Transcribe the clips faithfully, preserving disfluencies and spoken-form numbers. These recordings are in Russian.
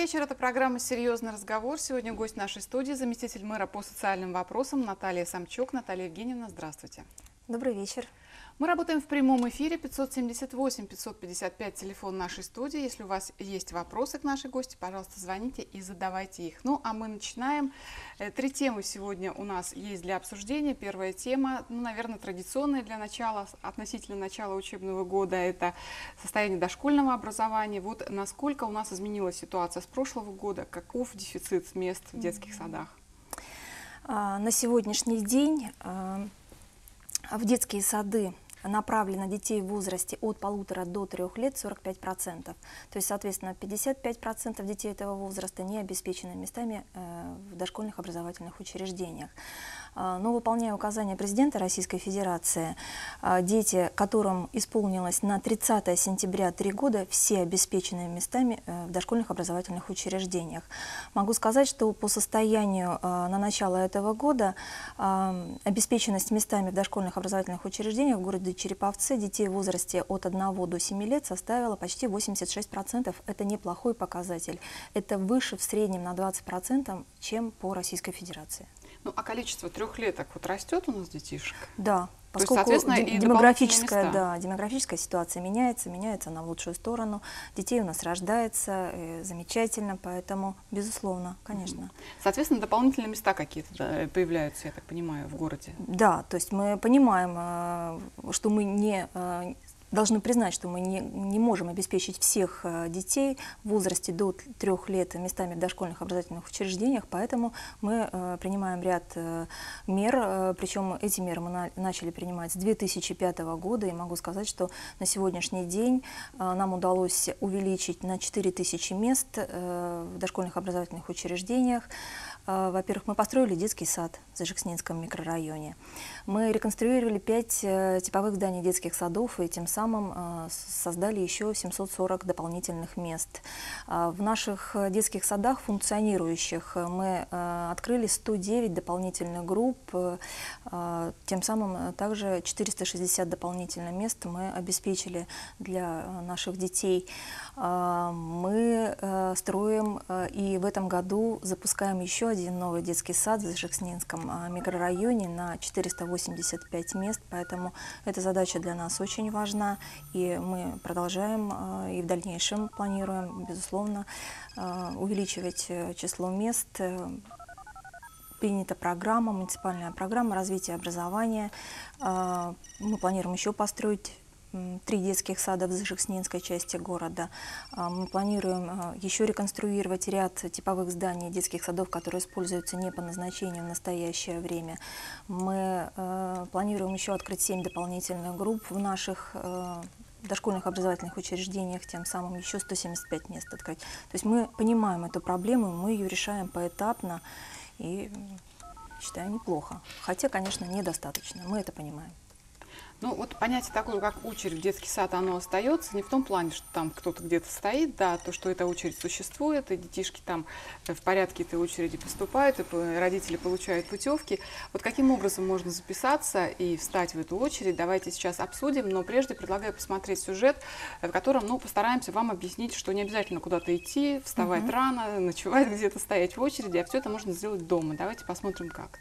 вечер. Это программа «Серьезный разговор». Сегодня гость нашей студии, заместитель мэра по социальным вопросам Наталья Самчук. Наталья Евгеньевна, здравствуйте. Добрый вечер. Мы работаем в прямом эфире. пятьсот семьдесят восемь пятьсот пятьдесят пять, телефон нашей студии. Если у вас есть вопросы к нашей гости, пожалуйста, звоните и задавайте их. Ну, а мы начинаем. Три темы сегодня у нас есть для обсуждения. Первая тема, ну, наверное, традиционная для начала, относительно начала учебного года, это состояние дошкольного образования. Вот насколько у нас изменилась ситуация с прошлого года, каков дефицит мест в детских садах? На сегодняшний день в детские сады направлено детей в возрасте от полутора до трех лет сорок пять процентов. То есть, соответственно, пятьдесят пять процентов детей этого возраста не обеспечены местами в дошкольных образовательных учреждениях. Но, выполняя указания президента Российской Федерации, дети, которым исполнилось на тридцатое сентября три года, все обеспечены местами в дошкольных образовательных учреждениях. Могу сказать, что по состоянию на начало этого года обеспеченность местами в дошкольных образовательных учреждениях в городе Череповце детей в возрасте от одного до семи лет составила почти восемьдесят шесть процентов. Это неплохой показатель. Это выше в среднем на двадцать процентов, чем по Российской Федерации. Ну, а количество трехлеток вот растет у нас детишек? Да. Поскольку есть, демографическая, да, демографическая ситуация меняется, меняется она в лучшую сторону. Детей у нас рождается э, замечательно, поэтому, безусловно, конечно. Соответственно, дополнительные места какие-то появляются, я так понимаю, в городе? Да, то есть мы понимаем, э, что мы не... Э, должны признать, что мы не, не можем обеспечить всех детей в возрасте до трех лет местами в дошкольных образовательных учреждениях, поэтому мы э, принимаем ряд э, мер, э, причем эти меры мы на, начали принимать с две тысячи пятого года, и могу сказать, что на сегодняшний день э, нам удалось увеличить на четыре тысячи мест э, в дошкольных образовательных учреждениях. Во-первых, мы построили детский сад в Зажекснинском микрорайоне. Мы реконструировали пять типовых зданий детских садов и тем самым создали еще семьсот сорок дополнительных мест. В наших детских садах функционирующих мы открыли сто девять дополнительных групп, тем самым также четыреста шестьдесят дополнительных мест мы обеспечили для наших детей. Мы строим и в этом году запускаем еще один новый детский сад в Зажекснинском микрорайоне на четыреста восемьдесят пять мест, поэтому эта задача для нас очень важна, и мы продолжаем и в дальнейшем планируем, безусловно, увеличивать число мест. Принята программа, муниципальная программа развития образования. Мы планируем еще построить три детских сада в Зажекснинской части города. Мы планируем еще реконструировать ряд типовых зданий детских садов, которые используются не по назначению в настоящее время. Мы планируем еще открыть семь дополнительных групп в наших дошкольных образовательных учреждениях, тем самым еще сто семьдесят пять мест открыть. То есть мы понимаем эту проблему, мы ее решаем поэтапно и считаю неплохо. Хотя, конечно, недостаточно, мы это понимаем. Ну, вот понятие такое, как очередь в детский сад, оно остается не в том плане, что там кто-то где-то стоит, да, то, что эта очередь существует, и детишки там в порядке этой очереди поступают, и родители получают путевки. Вот каким образом можно записаться и встать в эту очередь, давайте сейчас обсудим, но прежде предлагаю посмотреть сюжет, в котором, ну, постараемся вам объяснить, что не обязательно куда-то идти, вставать uh-huh. рано, ночевать где-то, стоять в очереди, а все это можно сделать дома. Давайте посмотрим, как.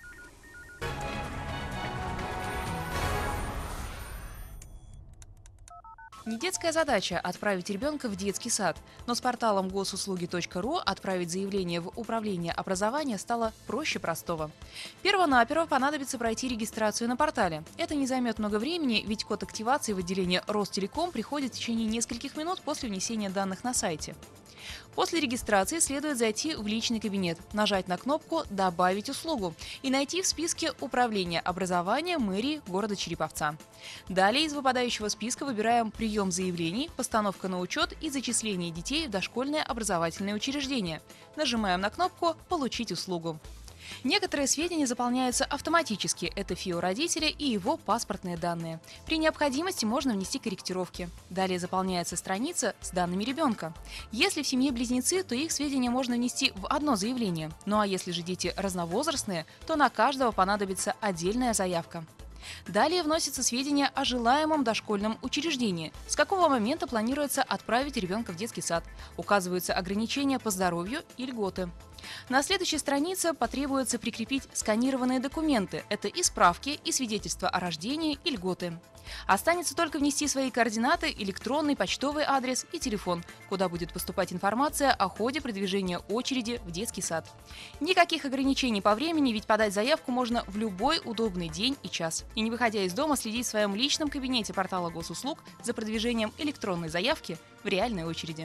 Не детская задача отправить ребенка в детский сад, но с порталом госуслуги точка ру отправить заявление в Управление образования стало проще простого. Первонаперво понадобится пройти регистрацию на портале. Это не займет много времени, ведь код активации в отделение Ростелеком приходит в течение нескольких минут после внесения данных на сайте. После регистрации следует зайти в личный кабинет, нажать на кнопку «Добавить услугу» и найти в списке Управления образования мэрии города Череповца. Далее из выпадающего списка выбираем прием заявлений, постановка на учет и зачисление детей в дошкольное образовательное учреждение. Нажимаем на кнопку «Получить услугу». Некоторые сведения заполняются автоматически. Это ФИО родителя и его паспортные данные. При необходимости можно внести корректировки. Далее заполняется страница с данными ребенка. Если в семье близнецы, то их сведения можно внести в одно заявление. Ну а если же дети разновозрастные, то на каждого понадобится отдельная заявка. Далее вносятся сведения о желаемом дошкольном учреждении, с какого момента планируется отправить ребенка в детский сад. Указываются ограничения по здоровью и льготы. На следующей странице потребуется прикрепить сканированные документы. Это и справки, и свидетельства о рождении, и льготы. Останется только внести свои координаты, электронный, почтовый адрес и телефон, куда будет поступать информация о ходе продвижения очереди в детский сад. Никаких ограничений по времени, ведь подать заявку можно в любой удобный день и час. И не выходя из дома, следить в своем личном кабинете портала госуслуг за продвижением электронной заявки в реальной очереди.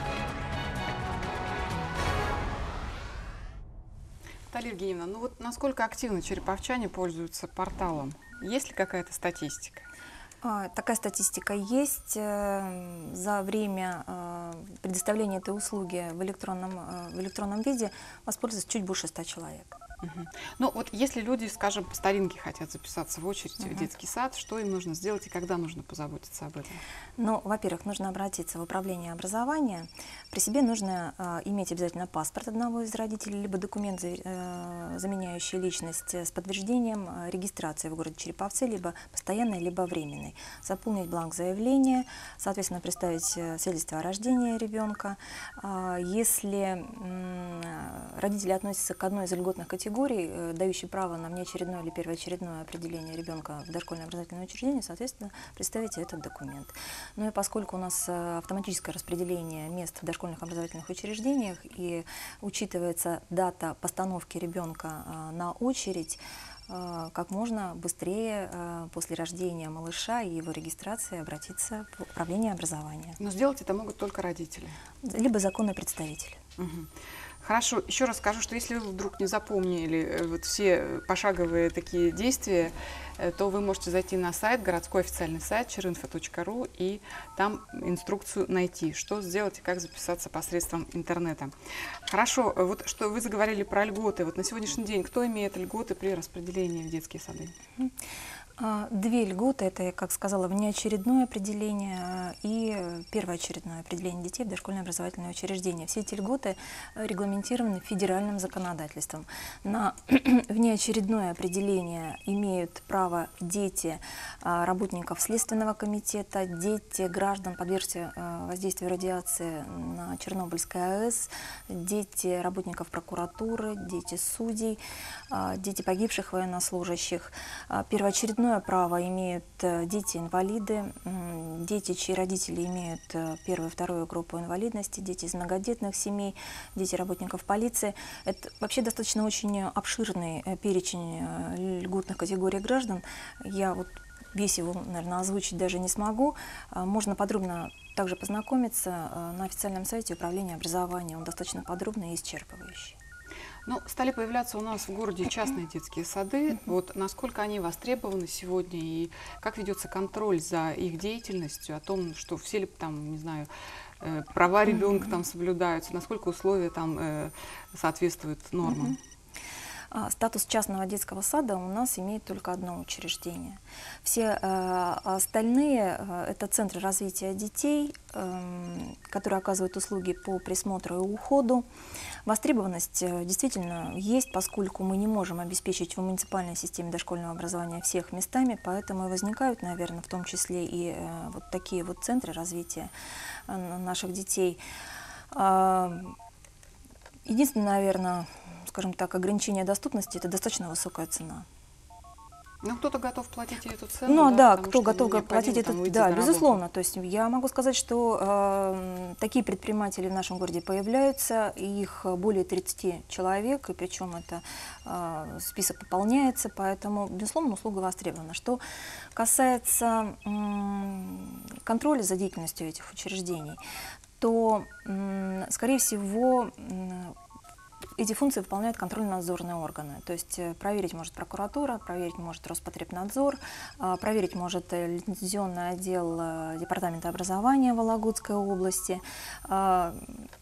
Наталья Евгеньевна, ну вот насколько активно череповчане пользуются порталом? Есть ли какая-то статистика? А, Такая статистика есть. Э, За время э, предоставления этой услуги в электронном, э, в электронном виде воспользовалось чуть больше ста человек. Мгм. Ну вот если люди, скажем, по старинке хотят записаться в очередь в Мгм. детский сад, что им нужно сделать и когда нужно позаботиться об этом? Ну, во-первых, нужно обратиться в управление образования. При себе нужно э, иметь обязательно паспорт одного из родителей, либо документ, за- э, заменяющий личность э, с подтверждением э, регистрации в городе Череповце, либо постоянной, либо временной. Заполнить бланк заявления, соответственно, представить э, свидетельство о рождении ребенка. А, Если м, родители относятся к одной из льготных категорий, э, дающей право на внеочередное или первоочередное определение ребенка в дошкольное образовательное учреждение, соответственно, представите этот документ. Ну и поскольку у нас э, автоматическое распределение мест в дошкольных образовательных учреждениях и учитывается дата постановки ребенка э, на очередь, э, как можно быстрее э, после рождения малыша и его регистрации обратиться в управление образования, Но сделать это могут только родители. либо законный представитель. Мгм. Хорошо, еще раз скажу, что если вы вдруг не запомнили э, вот все пошаговые такие действия, э, то вы можете зайти на сайт, городской официальный сайт черинфо точка ру и там инструкцию найти, что сделать и как записаться посредством интернета. Хорошо, э, вот что вы заговорили про льготы. Вот на сегодняшний день кто имеет льготы при распределении в детские сады? А, Две льготы – это, как сказала, внеочередное определение а, и первоочередное определение детей в дошкольное образовательное учреждение. Все эти льготы а, регламентированы федеральным законодательством. На внеочередное определение имеют право дети а, работников Следственного комитета, дети граждан, подвергшихся а, воздействию радиации на Чернобыльской АЭС, дети работников прокуратуры, дети судей, а, дети погибших военнослужащих. А, Первоочередное право имеют э, дети-инвалиды, м, дети, чьи родители имеют э, первую и вторую группу инвалидности, дети из многодетных семей, дети работников полиции. Это вообще достаточно очень обширный э, перечень э, льготных категорий граждан. Я вот весь его, наверное, озвучить даже не смогу. А, Можно подробно также познакомиться э, на официальном сайте управления образования. Он достаточно подробный и исчерпывающий. Ну, стали появляться у нас в городе частные детские сады. Вот насколько они востребованы сегодня и как ведется контроль за их деятельностью, о том, что все ли там, не знаю, э, права ребенка там соблюдаются, насколько условия там э, соответствуют нормам. А, Статус частного детского сада у нас имеет только одно учреждение. Все э, остальные э, это центры развития детей, э, которые оказывают услуги по присмотру и уходу. Востребованность э, действительно есть, поскольку мы не можем обеспечить в муниципальной системе дошкольного образования всех местами, поэтому и возникают, наверное, в том числе и э, вот такие вот центры развития э, наших детей. А, Единственное, наверное, скажем так, ограничение доступности – это достаточно высокая цена. Ну, кто-то готов платить и эту цену. Ну да, потому кто что готов необходимо платить там это, выйти да, на работу. безусловно. То есть я могу сказать, что э, такие предприниматели в нашем городе появляются, и их более тридцати человек, и причем это э, список пополняется, поэтому, безусловно, услуга востребована. Что касается м, контроля за деятельностью этих учреждений, то, м, скорее всего, м, эти функции выполняют контрольно-надзорные органы. То есть э, проверить может прокуратура, проверить может Роспотребнадзор, э, проверить может э, лицензионный отдел э, Департамента образования Вологодской области. Э,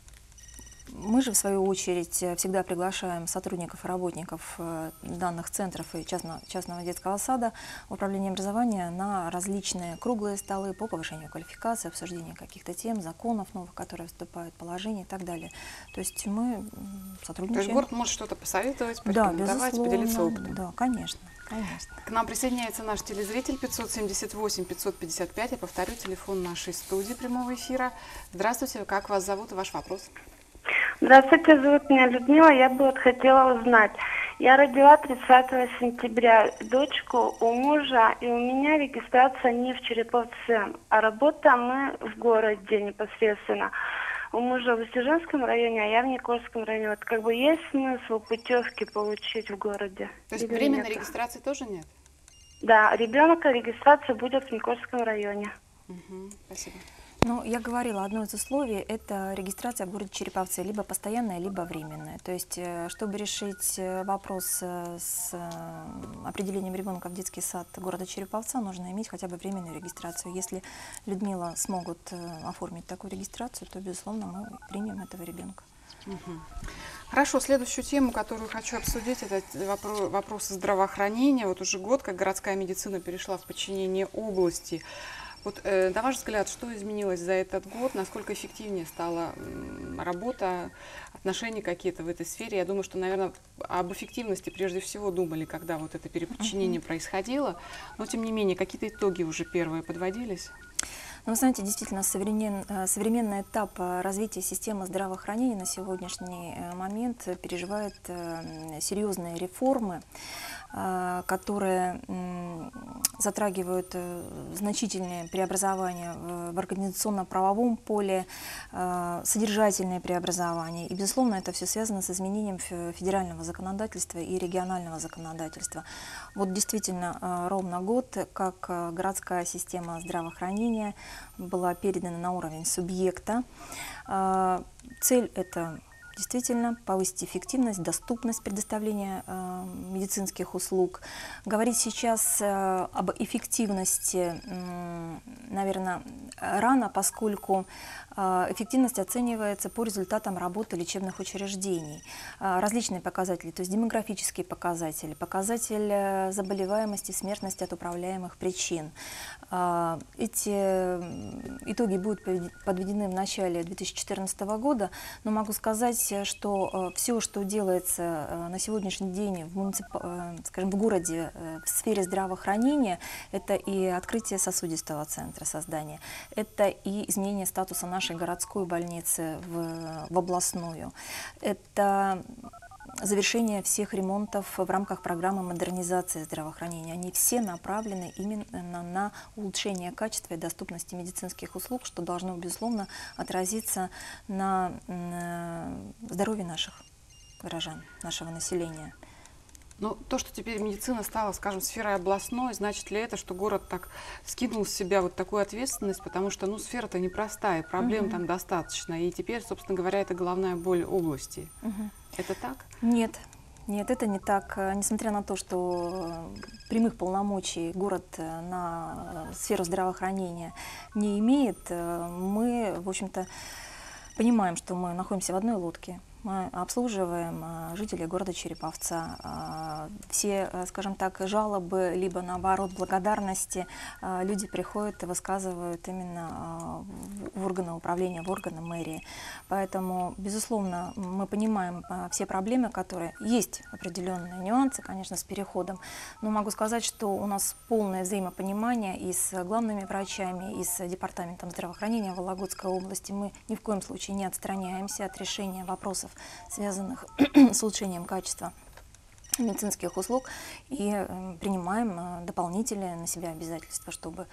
Мы же, в свою очередь, э, всегда приглашаем сотрудников и работников э, данных центров и частного, частного детского сада в управление образования на различные круглые столы по повышению квалификации, обсуждению каких-то тем, законов новых, которые вступают, положений и так далее. То есть мы м, То сотрудничаем. есть город может что-то посоветовать, Да, порекомендовать, безусловно, поделиться опытом. да, конечно. Конечно. К нам присоединяется наш телезритель пятьсот семьдесят восемь пятьсот пятьдесят пять. Я повторю телефон нашей студии прямого эфира. Здравствуйте, как вас зовут и ваш вопрос? Здравствуйте, зовут меня Людмила. Я бы вот хотела узнать. Я родила тридцатого сентября дочку у мужа, и у меня регистрация не в Череповце, а работа мы в городе непосредственно. У мужа в Устюжанском районе, а я в Никольском районе. Вот как бы есть смысл путевки получить в городе? То есть или временной нет? регистрации тоже нет? Да, ребенка регистрация будет в Никольском районе. Угу, спасибо. Ну, я говорила, одно из условий – это регистрация в городе Череповце, либо постоянная, либо временная. То есть, э, чтобы решить э, вопрос э, с э, определением ребенка в детский сад города Череповца, нужно иметь хотя бы временную регистрацию. Если Людмила смогут э, оформить такую регистрацию, то, безусловно, мы примем этого ребенка. Угу. Хорошо, следующую тему, которую хочу обсудить, это вопро- вопросы здравоохранения. Вот уже год, как городская медицина перешла в подчинение области. Вот, э, на ваш взгляд, что изменилось за этот год? Насколько эффективнее стала м, работа, отношения какие-то в этой сфере? Я думаю, что, наверное, об эффективности прежде всего думали, когда вот это переподчинение uh-huh. происходило. Но, тем не менее, какие-то итоги уже первые подводились? Ну, вы знаете, действительно, современ, современный этап развития системы здравоохранения на сегодняшний момент переживает серьезные реформы, которые затрагивают значительные преобразования в организационно-правовом поле, содержательные преобразования. И, безусловно, это все связано с изменением федерального законодательства и регионального законодательства. Вот действительно, ровно год, как городская система здравоохранения была передана на уровень субъекта. Цель – это действительно повысить эффективность, доступность предоставления э, медицинских услуг. Говорить сейчас э, об эффективности, э, наверное, рано, поскольку э, эффективность оценивается по результатам работы лечебных учреждений. Э, различные показатели, то есть демографические показатели, показатель э, заболеваемости, смертности от управляемых причин. Э, эти итоги будут подведены в начале две тысячи четырнадцатого года, но могу сказать, что э, все, что делается э, на сегодняшний день в, муниципа, э, скажем, в городе э, в сфере здравоохранения, это и открытие сосудистого центра создания, это и изменение статуса нашей городской больницы в, в областную, это завершение всех ремонтов в рамках программы модернизации здравоохранения. Они все направлены именно на улучшение качества и доступности медицинских услуг, что должно, безусловно, отразиться на здоровье наших горожан, нашего населения. Ну, то, что теперь медицина стала, скажем, сферой областной, значит ли это, что город так скинул с себя вот такую ответственность, потому что, ну, сфера-то непростая, проблем угу. там достаточно, и теперь, собственно говоря, это головная боль области. Угу. Это так? Нет. Нет, это не так. Несмотря на то, что прямых полномочий город на сферу здравоохранения не имеет, мы, в общем-то, понимаем, что мы находимся в одной лодке. Мы обслуживаем жителей города Череповца. Все, скажем так, жалобы, либо наоборот благодарности люди приходят и высказывают именно в органы управления, в органы мэрии. Поэтому, безусловно, мы понимаем все проблемы, которые есть, определенные нюансы, конечно, с переходом. Но могу сказать, что у нас полное взаимопонимание и с главными врачами, и с департаментом здравоохранения Вологодской области. Мы ни в коем случае не отстраняемся от решения вопросов, связанных с улучшением качества медицинских услуг, и э, принимаем э, дополнительные на себя обязательства, чтобы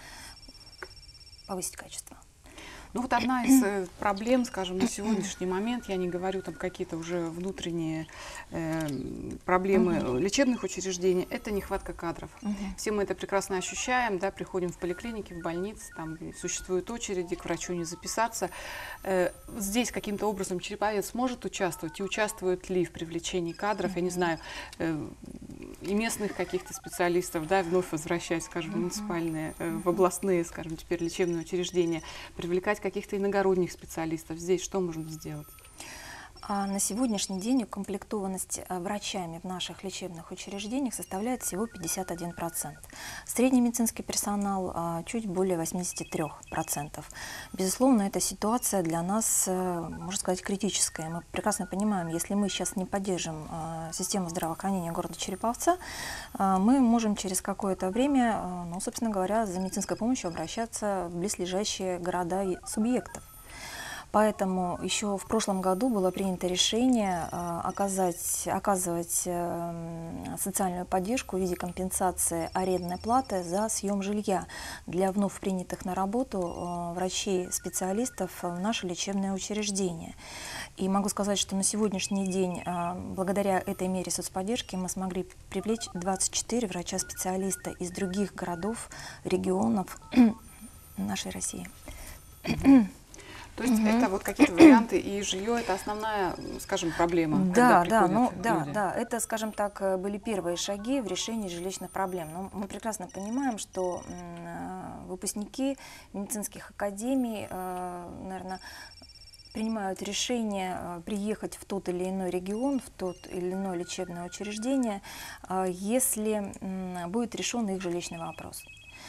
повысить качество. Ну вот одна из э, проблем, скажем, на сегодняшний момент, я не говорю там какие-то уже внутренние э, проблемы uh-huh. лечебных учреждений, это нехватка кадров. Uh-huh. Все мы это прекрасно ощущаем, да, приходим в поликлиники, в больницы, там существуют очереди, к врачу не записаться. Э, здесь каким-то образом Череповец может участвовать, и участвует ли в привлечении кадров, uh-huh. я не знаю, э, и местных каких-то специалистов, да, вновь возвращать, скажем, в муниципальные, э, в областные, скажем, теперь лечебные учреждения, привлекать каких-то иногородних специалистов. Здесь что можем сделать? А на сегодняшний день укомплектованность врачами в наших лечебных учреждениях составляет всего пятьдесят один процент. Средний медицинский персонал чуть более восьмидесяти трёх процентов. Безусловно, эта ситуация для нас, можно сказать, критическая. Мы прекрасно понимаем, если мы сейчас не поддержим систему здравоохранения города Череповца, мы можем через какое-то время, ну, собственно говоря, за медицинской помощью обращаться в близлежащие города и субъектов. Поэтому еще в прошлом году было принято решение э, оказать, оказывать э, социальную поддержку в виде компенсации арендной платы за съем жилья для вновь принятых на работу э, врачей-специалистов в наше лечебное учреждение. И могу сказать, что на сегодняшний день, э, благодаря этой мере соцподдержки, мы смогли привлечь двадцать четыре врача-специалиста из других городов, регионов нашей России. То есть угу. это вот какие-то варианты, и жилье – это основная, скажем, проблема. Да, да, ну, да, да, это, скажем так, были первые шаги в решении жилищных проблем. Но мы прекрасно понимаем, что выпускники медицинских академий, наверное, принимают решение приехать в тот или иной регион, в тот или иное лечебное учреждение, если будет решен их жилищный вопрос.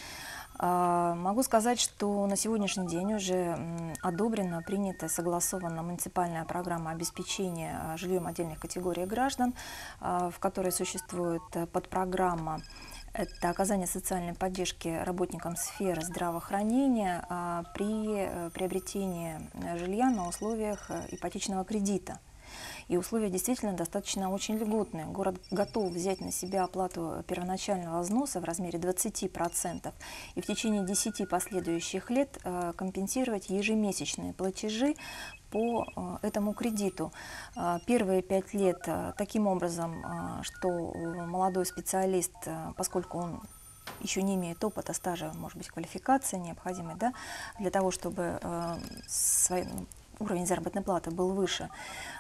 Могу сказать, что на сегодняшний день уже одобрена, принята, согласована муниципальная программа обеспечения жильем отдельных категорий граждан, в которой существует подпрограмма. Это оказание социальной поддержки работникам сферы здравоохранения при приобретении жилья на условиях ипотечного кредита. И условия действительно достаточно очень льготные. Город готов взять на себя оплату первоначального взноса в размере двадцати процентов и в течение десяти последующих лет компенсировать ежемесячные платежи по этому кредиту. Первые пять лет таким образом, что молодой специалист, поскольку он еще не имеет опыта, стажа, может быть, квалификации необходимой, да, для того, чтобы свои, уровень заработной платы был выше,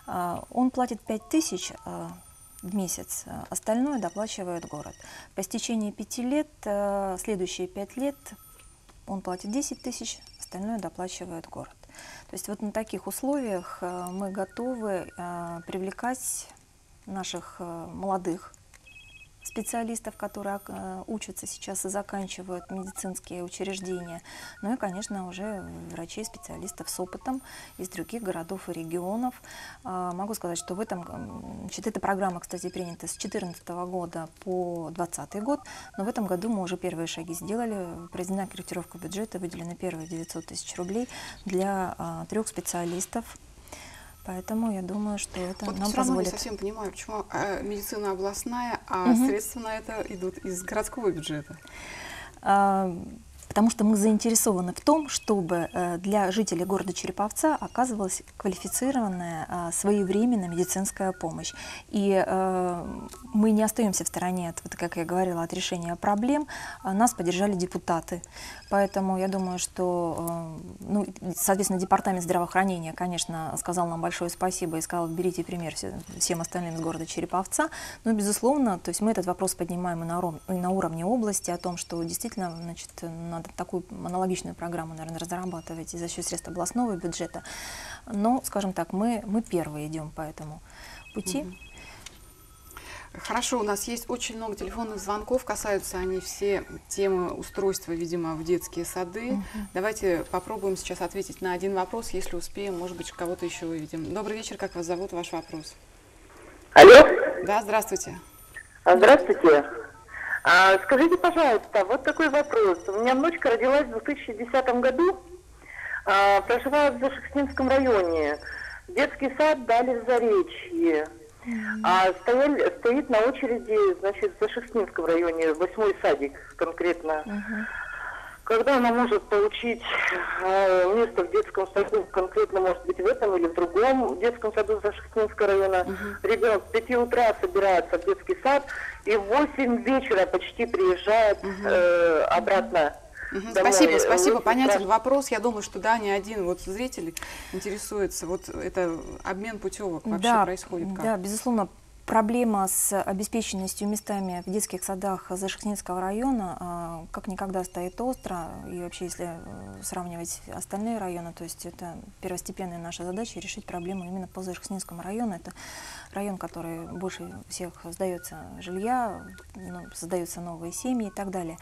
он платит пять тысяч в месяц, остальное доплачивает город. По истечении пяти лет, следующие пять лет он платит десять тысяч, остальное доплачивает город. То есть вот на таких условиях мы готовы привлекать наших молодых специалистов, которые учатся сейчас и заканчивают медицинские учреждения, ну и, конечно, уже врачей, специалистов с опытом из других городов и регионов. Могу сказать, что в этом, значит, эта программа, кстати, принята с две тысячи четырнадцатого года по две тысячи двадцатый год, но в этом году мы уже первые шаги сделали, произведена корректировка бюджета, выделены первые девятьсот тысяч рублей для а, трех специалистов. Поэтому я думаю, что это вот нам все равно позволит. не совсем понимаю, почему а, медицина областная, а угу. средства на это идут из городского бюджета. А, потому что мы заинтересованы в том, чтобы для жителей города Череповца оказывалась квалифицированная, своевременная медицинская помощь. И мы не остаемся в стороне, от, вот, как я говорила, от решения проблем. Нас поддержали депутаты. Поэтому я думаю, что, ну, соответственно, департамент здравоохранения, конечно, сказал нам большое спасибо и сказал, берите пример всем остальным из города Череповца. Но, безусловно, то есть мы этот вопрос поднимаем и на, и на уровне области, о том, что действительно, значит, надо такую аналогичную программу, наверное, разрабатывать и за счет средств областного бюджета. Но, скажем так, мы, мы первые идем по этому пути. Mm-hmm. Хорошо, у нас есть очень много телефонных звонков, касаются они все темы устройства, видимо, в детские сады. Uh-huh. Давайте попробуем сейчас ответить на один вопрос, если успеем, может быть, кого-то еще увидим. Добрый вечер, как вас зовут, ваш вопрос? Алло? Да, здравствуйте. Здравствуйте. А, скажите, пожалуйста, вот такой вопрос. У меня внучка родилась в две тысячи десятом году, а, проживает в Зашехтинском районе. Детский сад дали в Заречье. А стояли, стоит на очереди, значит, в Зашехтинском районе, восьмой садик конкретно. Uh-huh. Когда она может получить э, место в детском саду, конкретно, может быть, в этом или в другом детском саду Зашехтинского района, uh-huh. ребенок с пяти утра собирается в детский сад и в восемь вечера почти приезжает uh-huh. э, обратно. Угу, спасибо, спасибо. Понятен вопрос. Я думаю, что да, не один вот зритель интересуется. Вот это обмен путевок вообще да, происходит как? Да, безусловно. проблема с обеспеченностью местами в детских садах Зашехтинского района как никогда стоит остро. И вообще, если сравнивать остальные районы, то есть это первостепенная наша задача — решить проблему именно по Зашехтинскому району. Это район, который больше всех сдается жилья, ну, создаются новые семьи и так далее.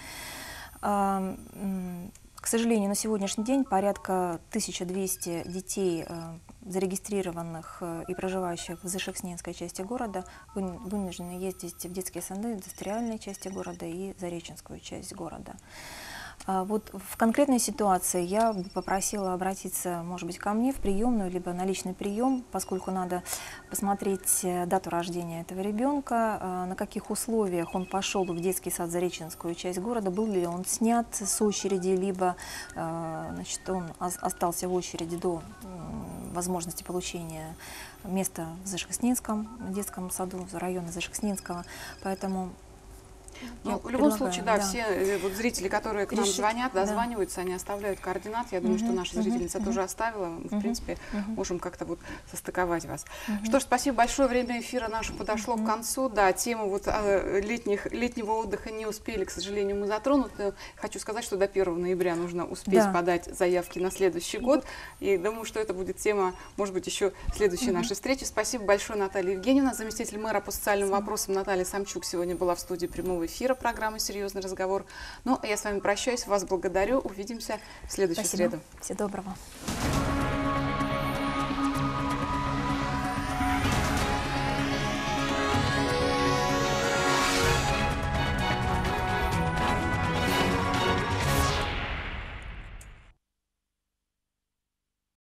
К сожалению, на сегодняшний день порядка тысячи двухсот детей, зарегистрированных и проживающих в Зашехтинской части города, вынуждены ездить в детские сады в индустриальной части города и Зареченскую часть города. Вот в конкретной ситуации я бы попросила обратиться, может быть, ко мне в приемную, либо на личный прием, поскольку надо посмотреть дату рождения этого ребенка, на каких условиях он пошел в детский сад Зареченскую часть города, был ли он снят с очереди, либо значит, он остался в очереди до возможности получения места в Зашехтинском детском саду, района Зашехтинского. Поэтому Ну, в любом случае, да, да. все вот, зрители, которые к нам Решить, звонят, да. дозваниваются, они оставляют координаты. Я думаю, Угу, что наша угу, зрительница угу. тоже оставила. Мы, в Угу, принципе, угу. можем как-то вот состыковать вас. Угу. Что ж, спасибо большое. Время эфира наше подошло угу. к концу. Да, тему вот летних, летнего отдыха не успели, к сожалению, мы затронуть. Но хочу сказать, что до первого ноября нужно успеть да. подать заявки на следующий год. И думаю, что это будет тема, может быть, еще следующей угу. нашей встречи. Спасибо большое, Наталья Евгеньевна. Заместитель мэра по социальным спасибо. вопросам Наталья Самчук сегодня была в студии прямого эфира программы «Серьезный разговор». Ну, а я с вами прощаюсь, вас благодарю. Увидимся в следующую Спасибо. среду. Всего доброго.